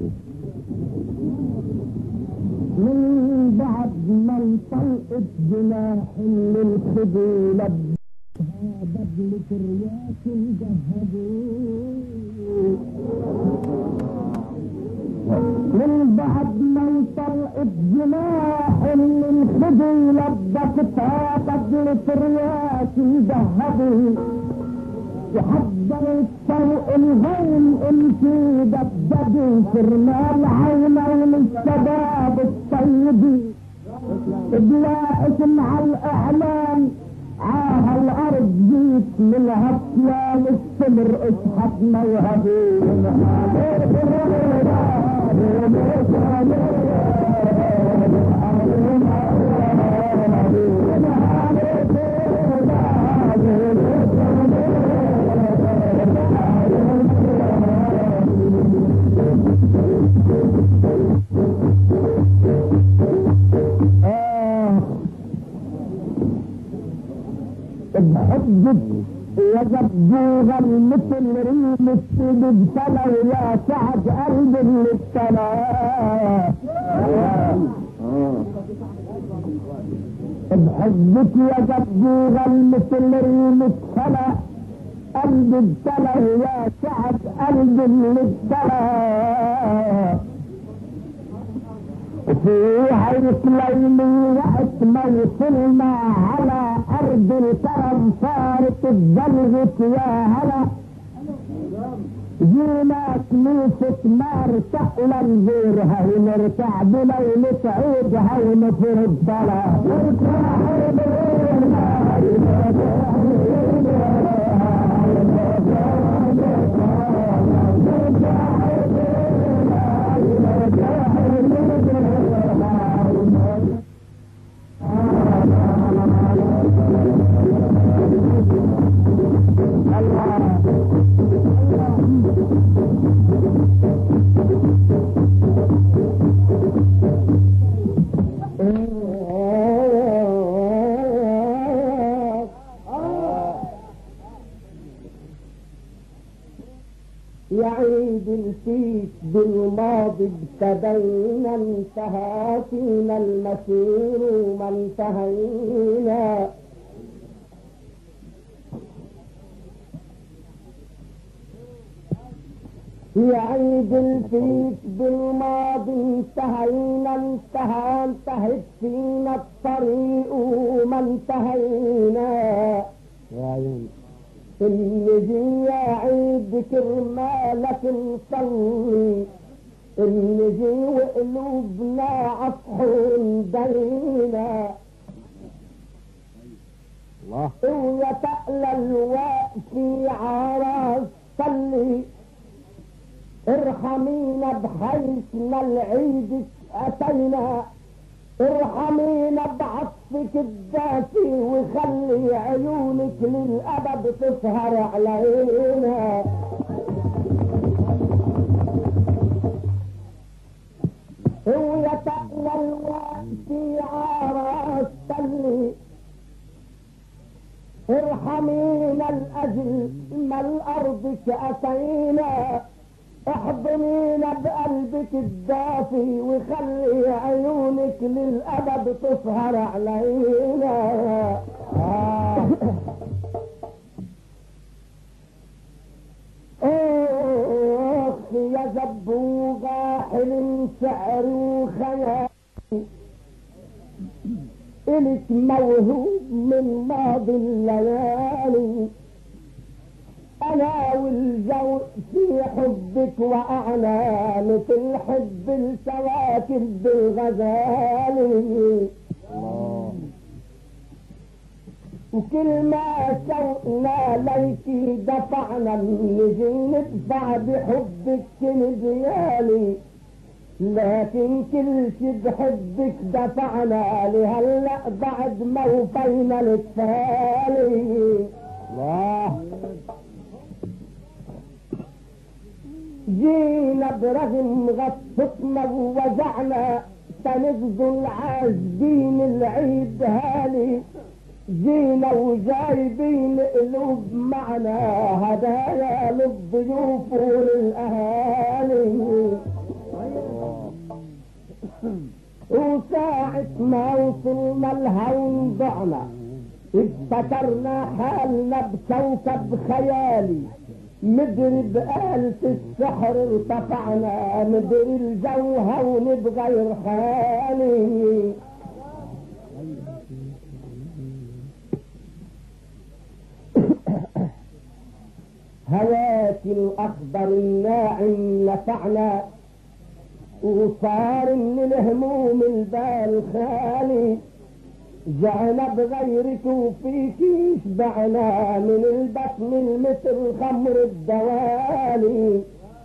من بعد ما انطلقت جناح للخدود بدلة الرياح الجهدوا. من بعد ما انطلقت جناح للخدود لبستها بدلة الرياح الجهدوا. وحضرت فوق الهون انتي دبدبي فرمال عينين الشباب الطيبين. ادلاقت مع الاعلام عاها الارض جيت من هفلان السمر اصحت موهبين. بحبك وجبوها مثل ريم السيد ابتلى ويا سعد قلب اللي ابتلى. بحبك وجبوها مثل ريم ابتلى قلب ابتلى ويا سعد قلب اللي ابتلى. في عيش ليلي وقت ما وصلنا على ارض الكرم صارت الزلغة يا هلا. جينا كنيسة مرتاح لنزورها ونرتاح بليلة عيدها ونفرد صلاة. يعيد الفيت بالماضي ابتدينا انتهى فينا المسير وما انتهينا. يعيد الفيت بالماضي انتهت فينا الطريق وما انتهينا. النجي يا عيد كرمالك نصلي النجي وقلوبنا عصحون دينا. الله ويتألى الوقت عراس صلي ارحمينا بحيثنا العيد اتينا. ارحمينا بعطفك الدافي وخلي عيونك للأبد تسهر علينا. ويتألى الوقت عراس صلي ارحمينا الأجل ما الأرضك أتينا. احضنينا بقلبك الدافي وخلي عيونك للأبد تسهر علينا. اخ يا زبوغة حلم شعر وخيال الك موهوب من ماضي الليالي. انا والجو في حبك واعلى مثل حب الكواكب بالغزال. وكل ما شوقنا ليكي دفعنا نجي ندفع بحبك نجيالي. لكن كل شي بحبك دفعنا لهلا بعد ما وفينا التالي. الله جينا برغم غصتنا ووجعنا سنبذل عازبين العيد هالي. جينا وجايبين قلوب معنا هدايا للضيوف وللاهالي. ما وصلنا الهون ضعنا، افتكرنا حالنا بكوكب خيالي، مدري بآلة السحر ارتفعنا، مدري الجو هون بغير حالي. هواك الأخضر الناعم نفعنا، وصار من الهموم البال خالي، جعنا بغيرك وفيك شبعنا، من البطن مثل خمر الدوالي.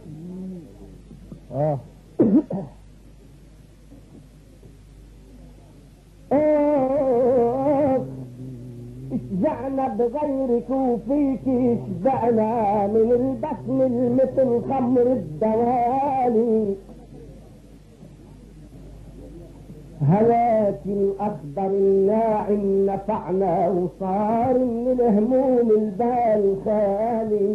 جعنا بغيرك وفيك شبعنا، من البطن مثل خمر الدوالي. هواك الأخضر الناعم نفعنا، وصار من الهموم البال خالي،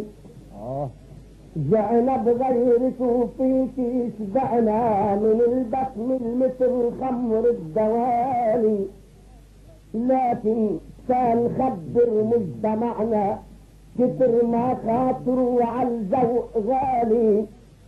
جعنا بغيرك وفيك شبعنا، من البطن مثل خمر الدوالي. لكن كان خبر مجتمعنا، كتر ما خاطروا عالذوق غالي،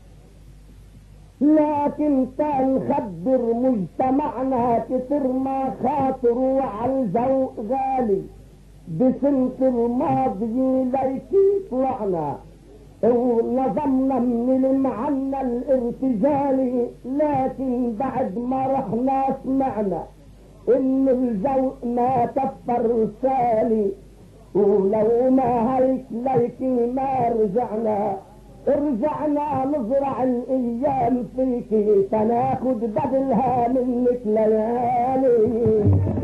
لكن كان خبر مجتمعنا، كتر ما خاطروا عالذوق غالي. بسنة الماضي ليكي طلعنا، ونظمنا من المعنى الارتجالي، لكن بعد ما رحنا سمعنا ان الذوق ما كفر سالي. ولو ما هيك ليكي ما رجعنا نزرع الايام فيكي، تناخد بدلها منك ليالي.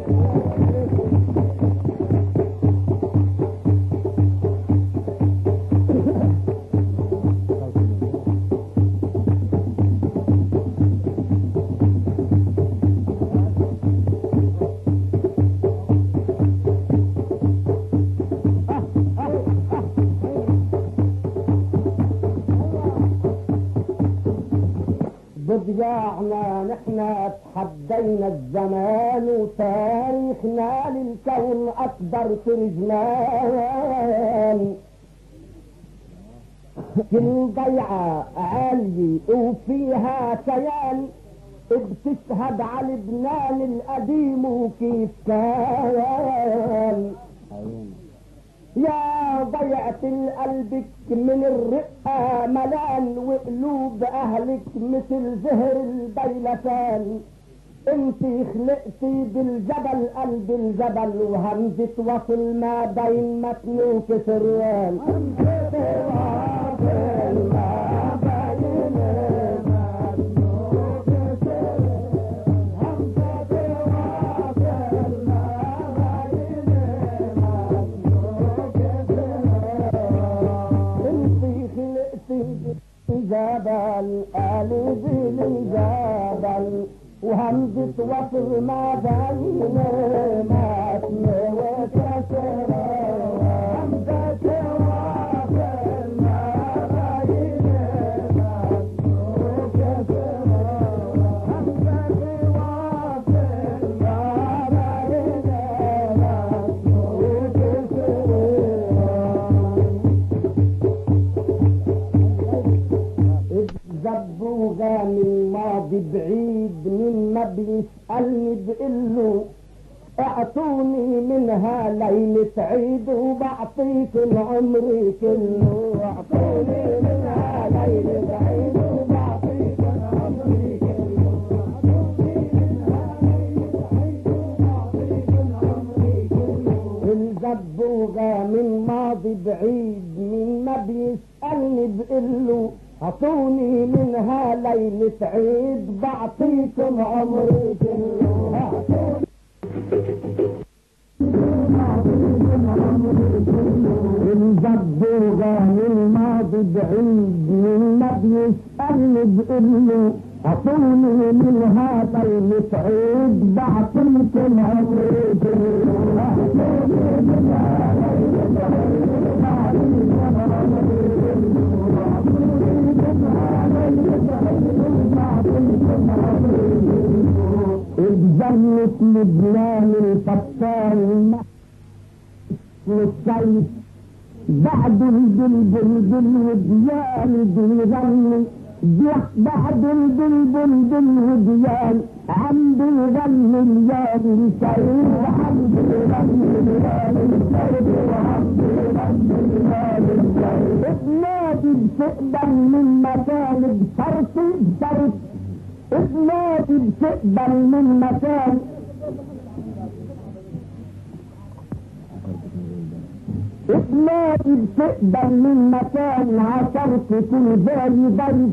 بضياعنا نحنا تحدينا الزمان، وتاريخنا للكون أكبر ترجمان. كل ضيعة عالية وفيها كيان، بتشهد على لبنان القديم وكيف كان. يا ضيعة قلبك من الرقة ملان، وقلوب اهلك مثل زهر البيلتان. انتي خلقتي بالجبل قلب الجبل، وهمزة وصل ما بين متن وكسران. جبل قلب الجبل، وهمزة وصل ما بين متن وكسران. همزة وصل ما بين متن وكسران. همزة وصل ما بين متن وكسران. زبوغة من ماضي بعيد، من ما بيسألني بقله اعطوني منها ليلة عيد، وبعطيكم عمري كله. اعطوني منها ليلة عيد، وبعطيكم عمري كله. اعطوني منها ليلة عيد، وبعطيكم عمري كله. الزبوغة من ماضي بعيد، من ما بيسألني بقله اعطوني منها ليلة عيد، بعطيكم عمري كله. الزبوغة من ماضي بعيد، من ما بيسألني بقله اعطوني منها ليلة عيد، بعطيكم عمري كله. اعطوني منها ليلة عيد، بعطيكم عمري كله. غنت لبنان الفتان للسيف بعد البلبل بالوديان بيغني بعد البلبل بالوديان عم بيغني اليال السيف عم بيغني اليال السيف وعم بيغني اليال السيف بلادي بتقبل من مكان بصرف بصرف بلادي بتقبل من مكان بلادي بتقبل من مكان عشرت كل بالي ضرب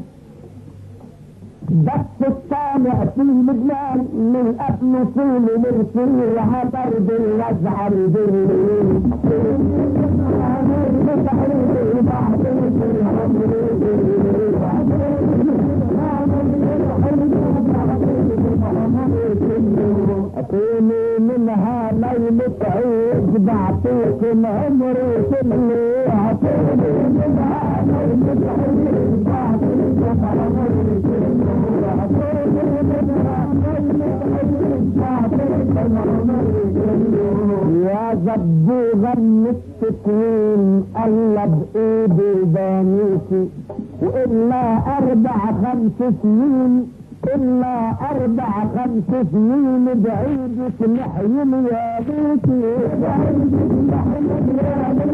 بس الطالع في لبنان من قبل طول مرسل عبر بالوزع بالليل أكوني منها ليلة عيد بعطيكم عمري كله أعطوني منها ليلة عيد بعطيكم عمري كله يا زبوغة من التكوين قلب ايدي بانيكي وإلا 4-5 سنين إلا 4-5 سنين بعيدك نحيم يا بيتي بعيدك نحيم يا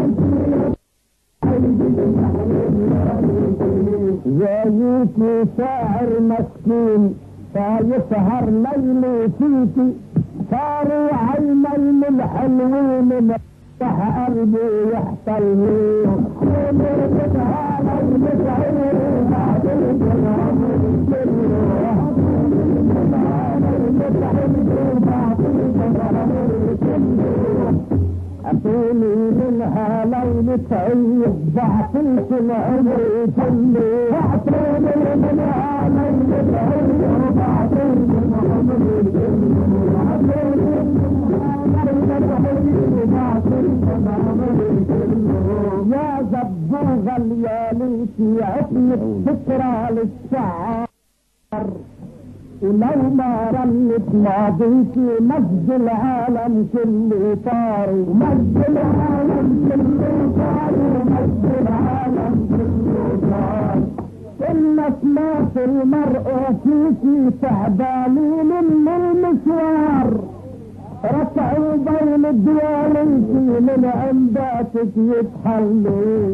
بيتي جايتي شاعر مسكين فيسهر ليلي فيكي صاروا عالميل الحلوين مفتح قلبي يحصل ليه أعطوني منها ليلة عيد بعطيكم عمري كله أعطوني منها ليلة عيد بعطيكم عمري كله يا زبوغ الليالي عطني الذكرى للشعر ولو ما رنت ماضيكي مجد العالم كله طار مجد العالم كله طار مجد العالم كله طار إن سمعت المرء فيكي تعبانين من المشوار رفعوا بين الدياليكي من عنداتك يتحلوا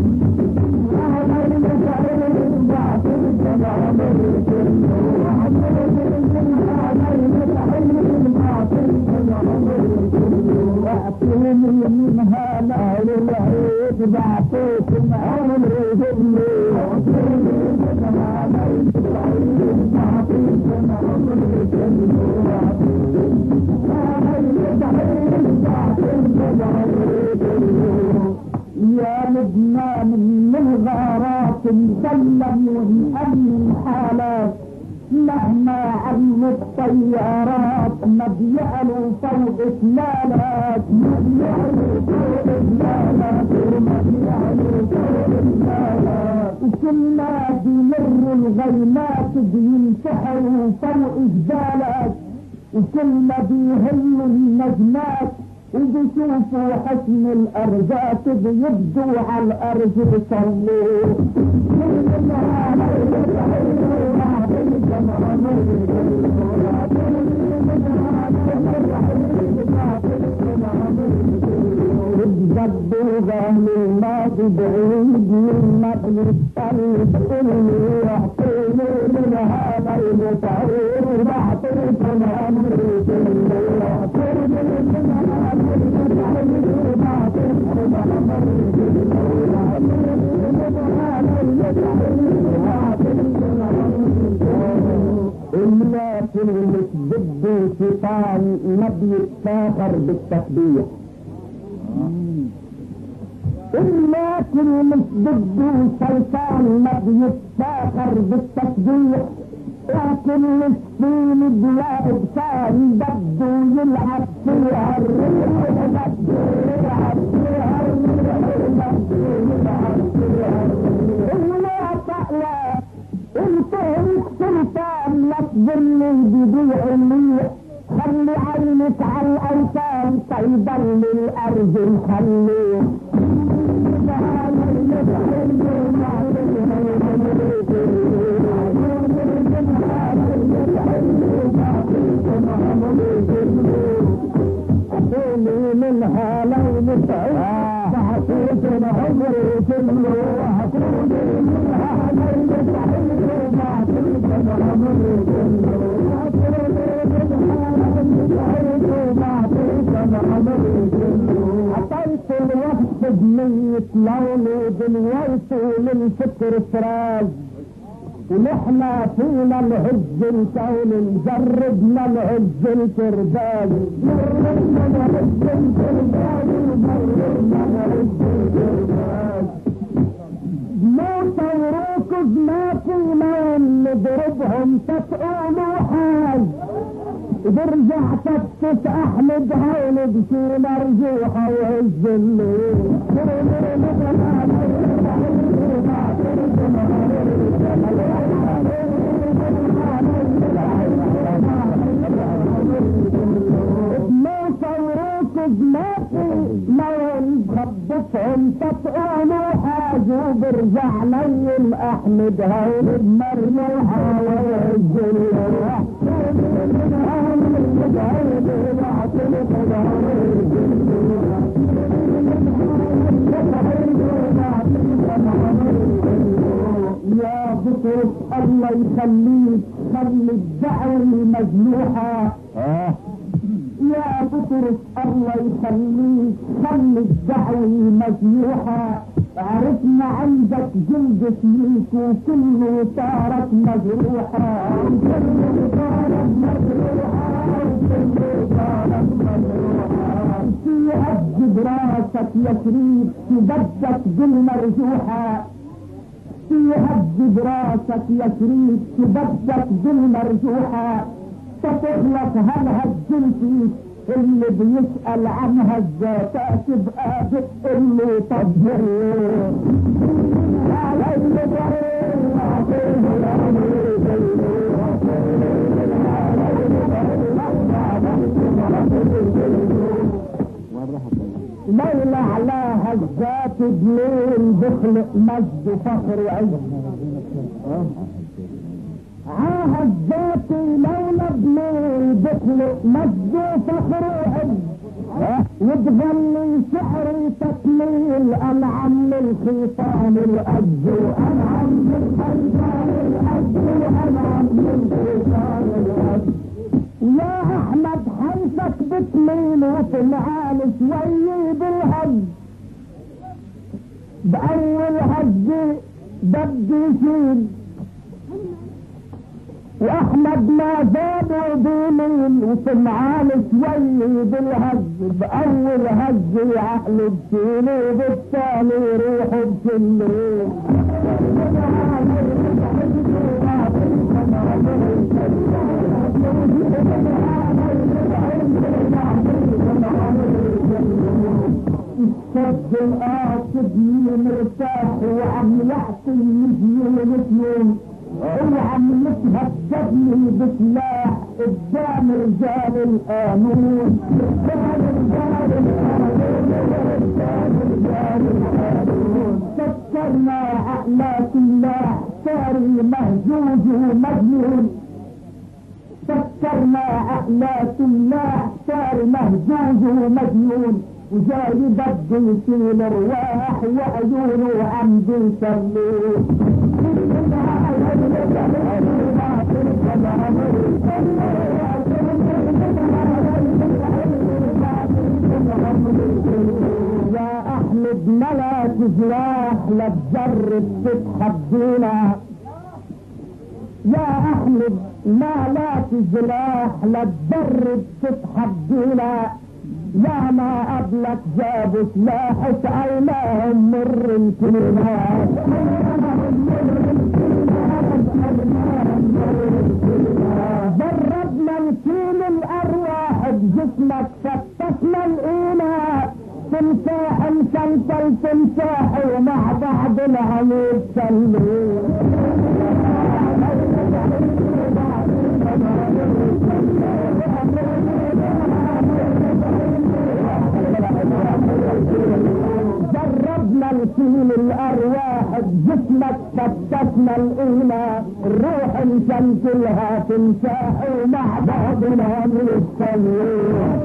اعطوني منها نار العيد بعطيكم عمري كله اعطوني منها نار العيد بعطيكم عمري كله يا لبنان من الغارات مسلم ومأمن حالات مهما عن الطيارات ما بيعلوا فوق سلالات ما بيعلوا فوق سلالات ما بيعلوا فوق سلالات وكل ما بيمروا الغيمات بينسحروا فوق جبالات وكل ما بيهلوا النجمات وبيشوفوا حسن الأرزاق بيبدوا على الأرض بيصلوا بتجدوا غام الماضي بعيد ما بيتقلب إني يعطيني منها ليلة عيد بعطيكم عمري كله يعطيني منها لكن مش بدي شيطان ما بيتفاخر بالتسبيح لكن مش بدي شيطان ما بيتفاخر بالتسبيح لكن السين بلاد كان بده يلعب فيها الريح بده يلعب فيها الريح بده يلعب فيها الريح ولا تقلق انت السلطان لا تظني بضيع الليح خلي فيضل الارض الخلوق أقولي منها لو نتعب فحسيتنا عمري كله وأقولي منها لو نتعب فحسيتنا عمري كله عطيت الوقت بمية لوني دلوقتي للفكر فراز ونحنا فينا العز الكون نجربنا العز الكرباج جربنا العز الكرباج جربنا العز الكرباج موت وركض ما فينا نضربهم تسألوا حاج برجع تفتت احمد هون بشيل ارجوحه وعز الليل موت وركض ما في لون خبطهم تسألوا حاج وبرجع ليل احمد هون بمرجوحه وعز الليل يا بطرس الله يخليك خلي الدعوة مجنوحة يا بطرس الله يخليك خلي الدعوة مجنوحة عرفنا عندك جلد فيك وكله صارت مجروحة كله صارت مجروحة كله صارت مجروحة تهج براسك يا شريف تبدك بالمرجوحة تهج براسك يا شريف تبدك بالمرجوحة تطلق هالهجن فيك اللي بيسأل عنها الذات تبقى بتقول له طب ليلى علاها الذات بليل بخلق مجد فخر وعز عاها الذات لولا بليل بخلق مجد فخر وعز وتغني شعري تكميل انعم الخيطان الأج وانعم الخيطان الأج وانعم الخيطان الأج يا احمد حيثك بتميل وتنعال شوي بالهج باول هج بدي يشيل واحمد ما زاد بيمين وتنعال شوي بالهج باول هج عقله بشيل وبالتالي روحه بشيل الشد القاصد مرتاح وعم يعطي النجم وعم يتهددني بسلاح قدام رجال القانون قدام رجال القانون فكرنا عقلات الله صاري مهجوج ومجنون فكرنا عقلات الله صار مهجوج ومجنون وجاي بده يشيل ارواح وعيونه عم بيسلوه يا احمد ملاك جراح لا تجرب تتحدينا يا احمد ملاك جراح لا تجرب تتحدينا يا ما قبلك جابوا سلاح سألناهم مر الكلمات جربنا نشيل الارواح بجسمك فتشنا الايمان تمساح مسلسل تمساح ومع بعض العميد سلوا تمثيل الارواح بجسمك فتشنا الايمان الروح مشان كلها تمساح ومع بعضنا نستنى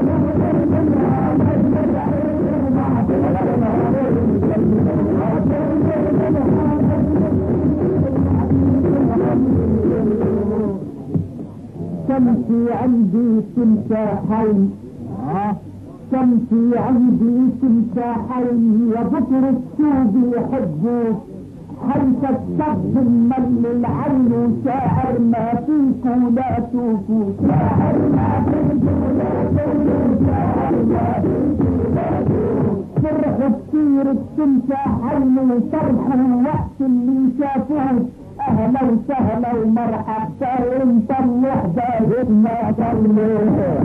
شمسي عندي تمساحين شمسي عندي تمساحين يا بكر السود يحبوك حيث الشخص من العين شاعر ما فيك ولا توفو شاعر ما فيك ولا توفو شاعر ما فيك ولا توفو فرح كثير التمساحين وفرحوا وقت اللي شافوه اهلا وسهلا ومرحبا انت الوحده ما ضلوه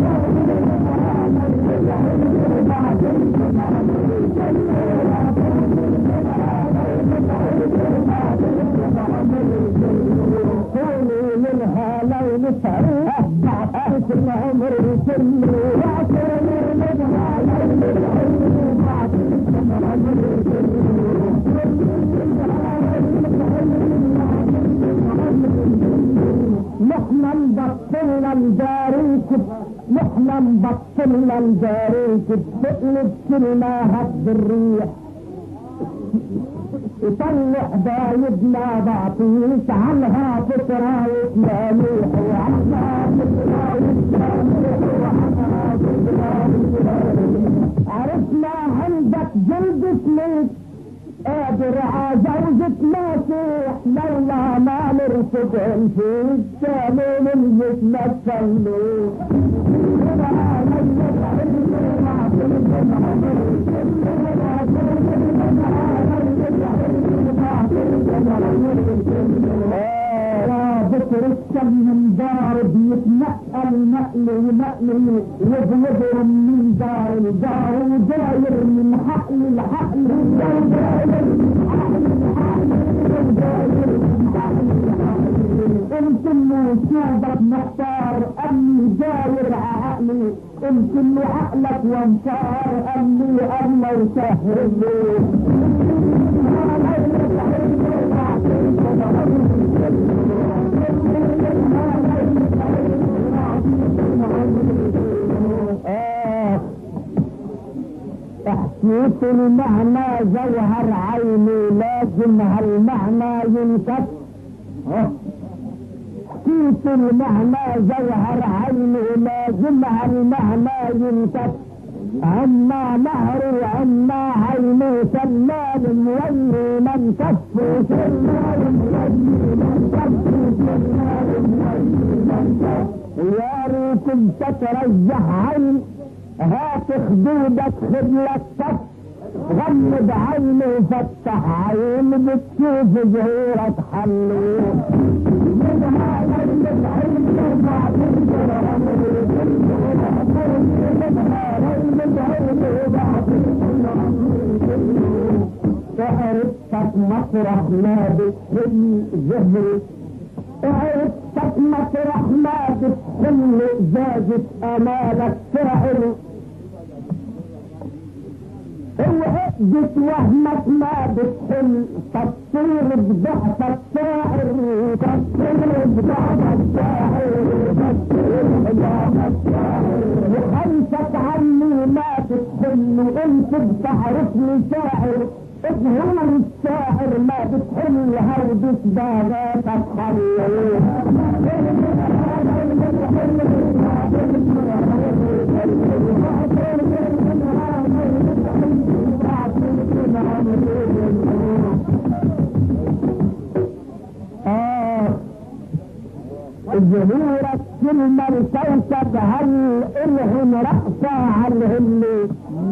قولوا منها لو نسعوا بعد العمر كله وعشر منها لو نسعوا بعد العمر نحن نبطلنا الجاريك نحن نبطلنا الجاريك بتقلب كلمة هد الريح يطلع بايدنا بعطيك عنها فترة وتلاميح وعنها فترة وتلاميح وعنها فترة وتلاميح عرفنا عندك جلد سليك قادر عزوجة ماسيح لولا ما نرفض فيك كامل الجسم تسليك بكر الشم من دار بيتنقل نقل نقل وبيضرب من دار لدار وداير من حقل لحقل يمكن وجودك محتار اني داير عقلي يمكن عقلك وانصار اني الله يسهل لي احكيت المعنى جوهر عيني لازم هالمعنى ينكت حكيت المعنى جوهر عيني لازم هالمعنى ينكت عما نهري عما عيني سلال مويني من كفه سلال مويني من كفه سلال مويني من كفه يا ريتم تترجح عين هات خدودك خدلك كف غمض عيني وفتح عين بتشوف ظهورك حلو عرفتك مطرح ما بتحل ظهري عرفتك مطرح ما بتحل ازازة امالك فعل وعقدة وهمك ما بتحل تصير بضعفك شاعر تصير بضعفك شاعر تصير بضعفك شاعر وخلفك عني ما بتحل وانت بتعرفني شاعر ظهور الشاعر ما بتحل هودة باغاتك حلوة ظهورك كلمة الكوكب هل إلهم رأسا عالهلي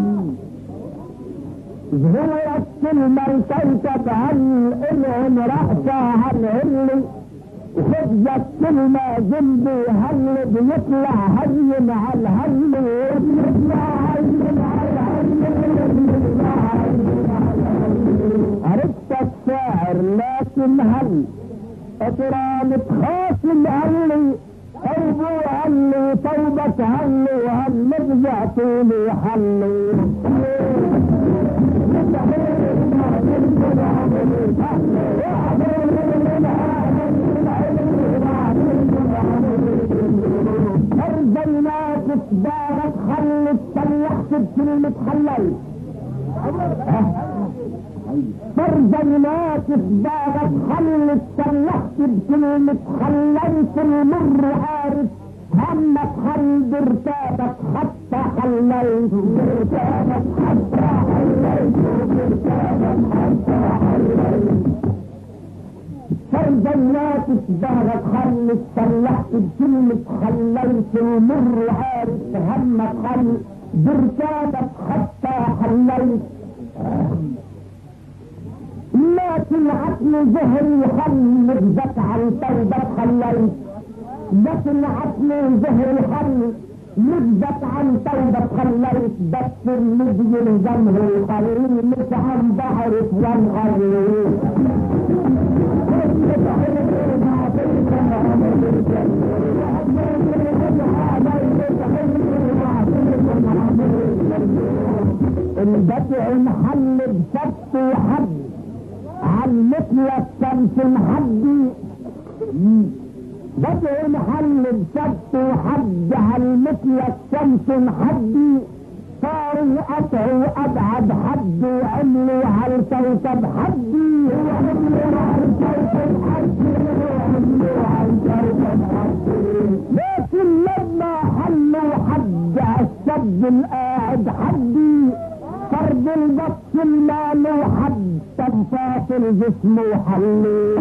ظهورك كلمة الكوكب هل إلهم رأسا عالهلي وخبزك كلمة جنبي هل بيطلع هين عالهلي عرفتك شاعر لكن هل اطرام تخاصم هلي توبوا هلي توبة هلي وهل رجعتوا لي حلي ارجيناك اصبارك خلت تلحت بكلمة خليت فرجيناك اصبارك خلت تلحت بكلمة خليت المر عارف همك خل برتابك حتى خليت برتابك حتى خليت برتابك حتى خليت فرجيناك اصبارك خلت تلحت بكلمة خليت المر عارف همك خل برتابك حتى خليت لكن عقل ظهري خل نبذك عن توبة خليت لكن عقل ظهري خل نبذك عن توبة خليت بس الذي يلزمه القليل مش عم بعرف والغريب البتع محل بسبت وحد علمتني الشمس محدي بتع محل بسبت وحد علمتني الشمس محدي صاروا قطعوا ابعد حد وعملوا على الكوكب حدي وعملوا على الكوكب حدي وعملوا على الكوكب حدي لكن لما حلوا حد الشد القاعد حدي فرد البط المال وحد تنفاصل جسمه وحلي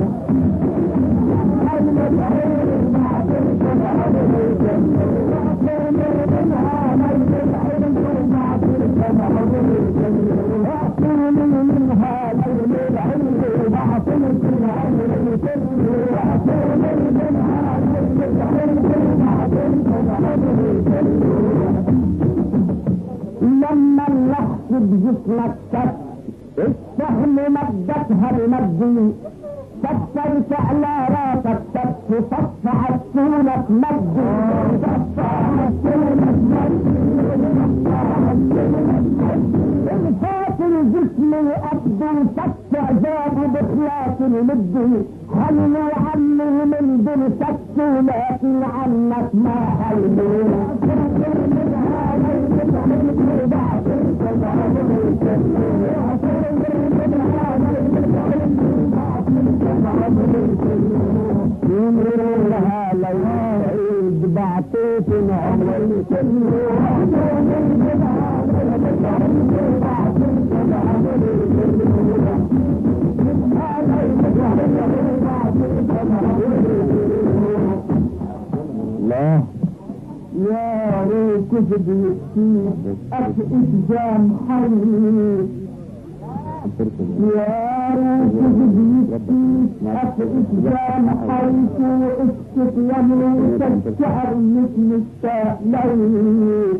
لما اللحظ بجسمك كف السهم مدتها المجي كفرت على راسك كف صف عسولك مجي صف عسولك مجي الفاصل جسمي أبدو سك عذابه بخلاف المدي خلوا عني من دل سك لكن عنك ما خلوا يمرونها ليعيد بعطيت عمري الله يا ريت كفد يكتيب إسجام حي يا ريت كفد يكتيب إسجام حيث اسكت يملك الشعر مثل الشعلي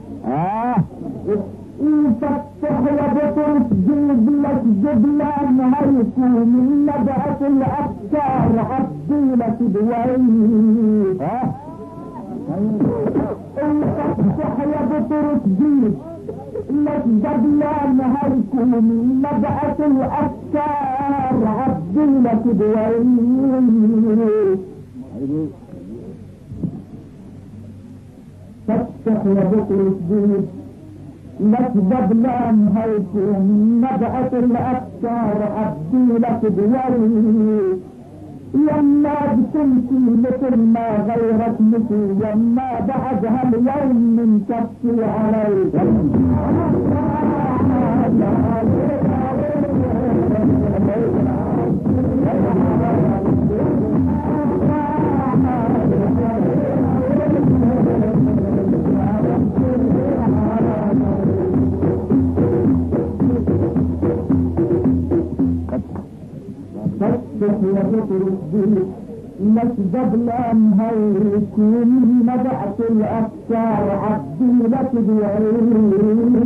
فتح وبطرس جيب لك جبلان هيكو من نبعة الأفكار عبدي لك دوين فتح وبطرس جيب لك جبلان هيكو من نبعة الأفكار عبدي لك دوين فتح وبطرس جيب لك جبلان هيكون نبعة الأفكار عبدي لك دوي لما بتمشي مثل ما غيرت مشي لما بعدها اليوم من تبكي عليك وبطرس به لك جبلان هيكون نبعة الأفكار عبدي لك دوين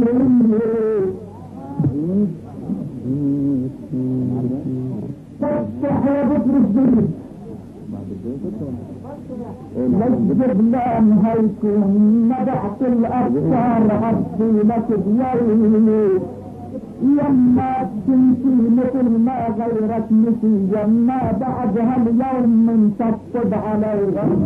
فتح وبطرس به الجبلان هيكون نبعت الأبصار عطيلك بيومي يما تمشي مثل ما غيرك مشي يما بعد هاليوم من تفقد علي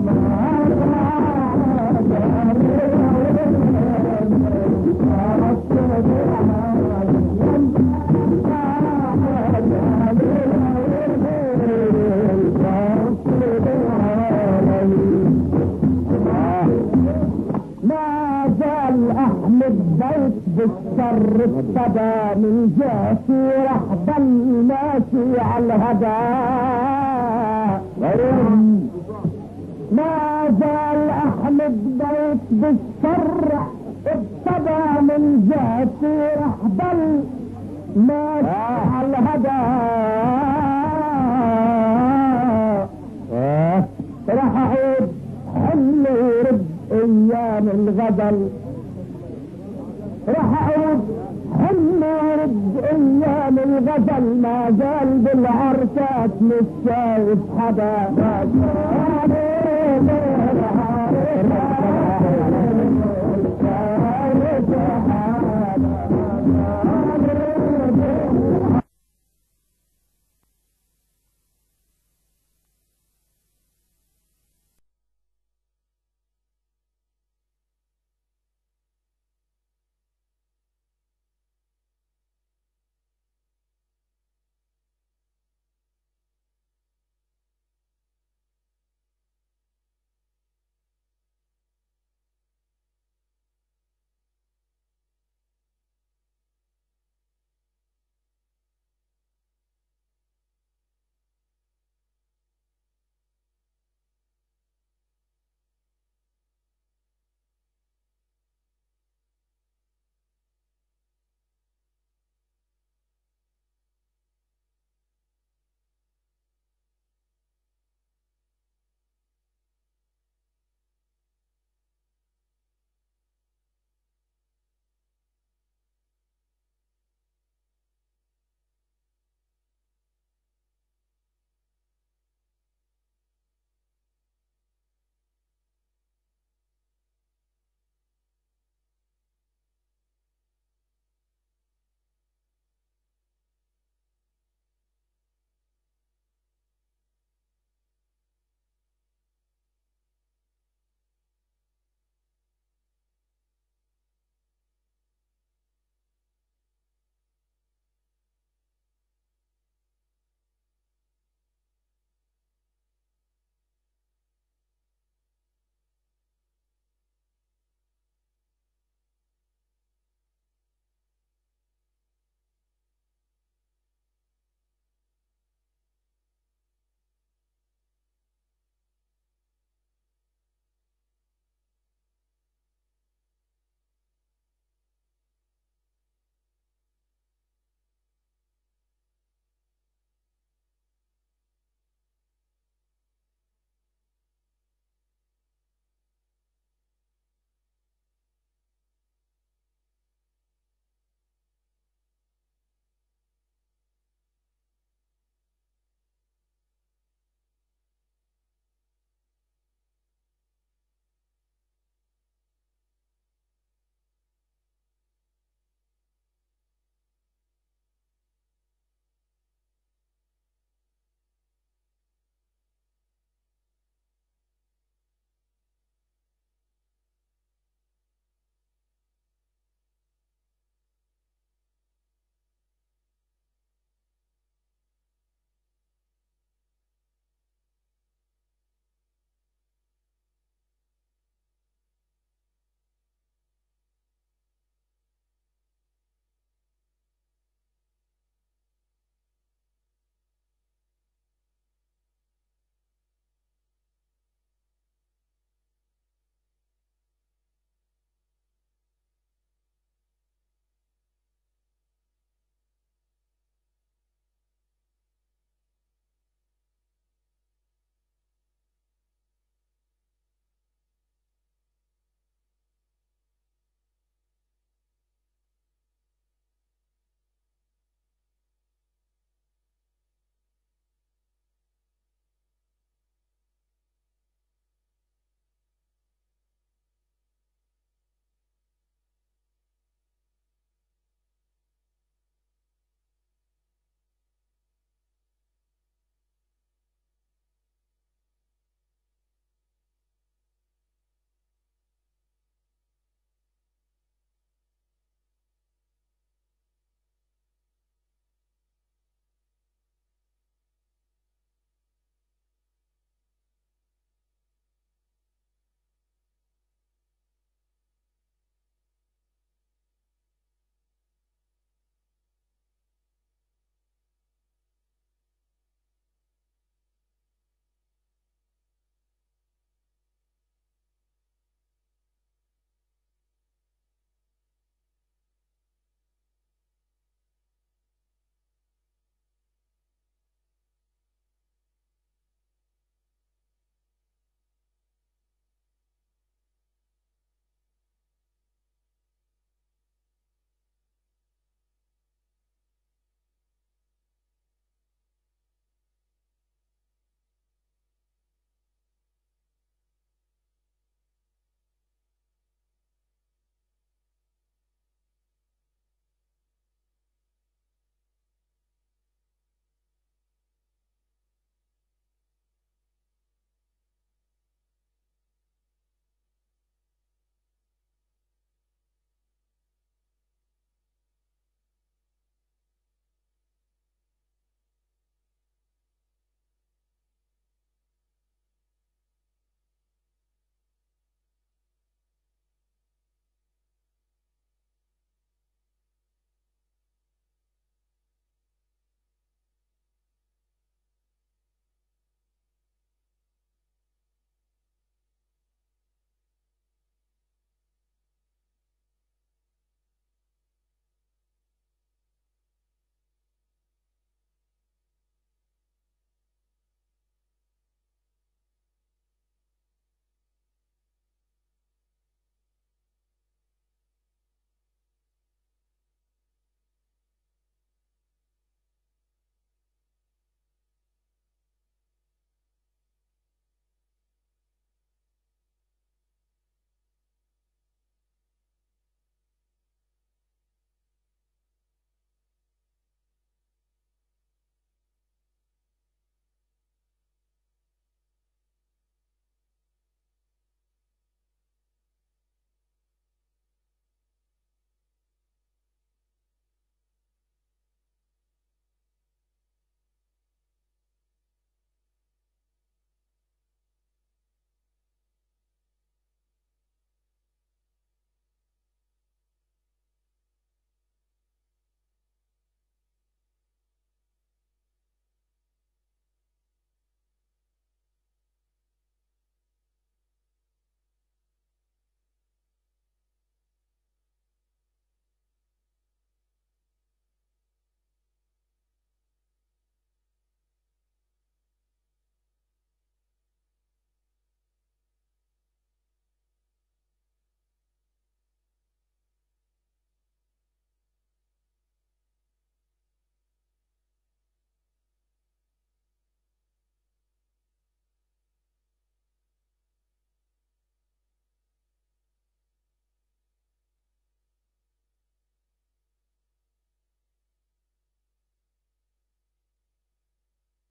احمد بيت بالشر ابتدى من جاسي رح ضل ماشي على الهدى ما زال احمد بيت بالشر ابتدى من جاسي رح ضل ماشي على الهدى رح اعود حل ورد ايام الغدل رح اعود حل ورد ايام الغزل ما زال بالعرسات مش شايف حدا